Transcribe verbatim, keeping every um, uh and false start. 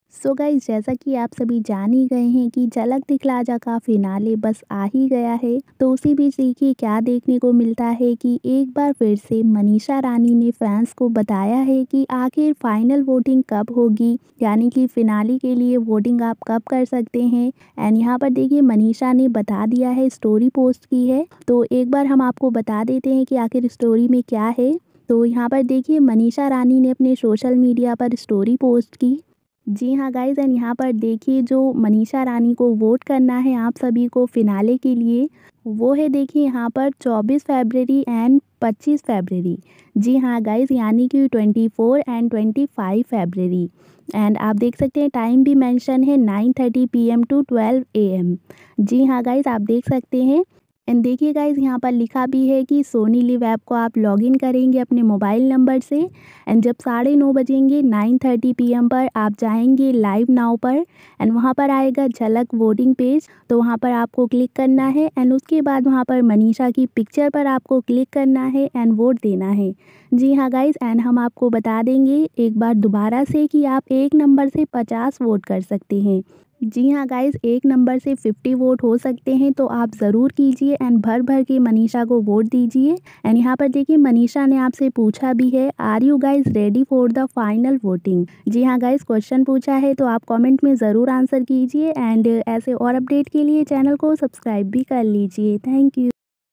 So guys, जैसा कि आप सभी जान ही गए हैं कि झलक दिखला जा का फिनाले बस आ ही गया है। तो उसी बीच देखिए क्या देखने को मिलता है कि एक बार फिर से मनीषा रानी ने फैंस को बताया है कि आखिर फाइनल वोटिंग कब होगी, यानी कि फिनाले के लिए वोटिंग आप कब कर सकते हैं। एंड यहाँ पर देखिए मनीषा ने बता दिया है, स्टोरी पोस्ट की है। तो एक बार हम आपको बता देते हैं कि आखिर स्टोरी में क्या है। तो यहाँ पर देखिए मनीषा रानी ने अपने सोशल मीडिया पर स्टोरी पोस्ट की। जी हाँ गाइज़, एंड यहाँ पर देखिए जो मनीषा रानी को वोट करना है आप सभी को फिनाले के लिए, वो है देखिए यहाँ पर चौबीस फरवरी एंड पच्चीस फरवरी। जी हाँ गाइज़, यानी कि चौबीस एंड पच्चीस फरवरी। एंड आप देख सकते हैं टाइम भी मेंशन है nine thirty P M to twelve A M. जी हाँ गाइज़, आप देख सकते हैं। एंड देखिए गाइज़, यहाँ पर लिखा भी है कि सोनी लिव ऐप को आप लॉगिन करेंगे अपने मोबाइल नंबर से। एंड जब साढ़े नौ बजेंगे नाइन थर्टी पी एम पर आप जाएंगे लाइव नाउ पर। एंड वहाँ पर आएगा झलक वोटिंग पेज, तो वहाँ पर आपको क्लिक करना है। एंड उसके बाद वहाँ पर मनीषा की पिक्चर पर आपको क्लिक करना है एंड वोट देना है। जी हाँ गाइज़, एंड हम आपको बता देंगे एक बार दोबारा से कि आप एक नंबर से पचास वोट कर सकते हैं। जी हाँ गाइज़, एक नंबर से पचास वोट हो सकते हैं, तो आप ज़रूर कीजिए एंड भर भर के मनीषा को वोट दीजिए। एंड यहाँ पर देखिए मनीषा ने आपसे पूछा भी है, are you guys ready for the final voting. जी हाँ गाइज़, क्वेश्चन पूछा है तो आप कमेंट में ज़रूर आंसर कीजिए। एंड ऐसे और अपडेट के लिए चैनल को सब्सक्राइब भी कर लीजिए। Thank you.